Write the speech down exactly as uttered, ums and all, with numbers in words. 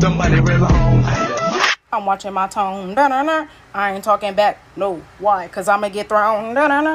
the money real long. I'm watching my tone. Da-na-na. I ain't talking back. No. Why? Because I'm going to get thrown. Da-na-na.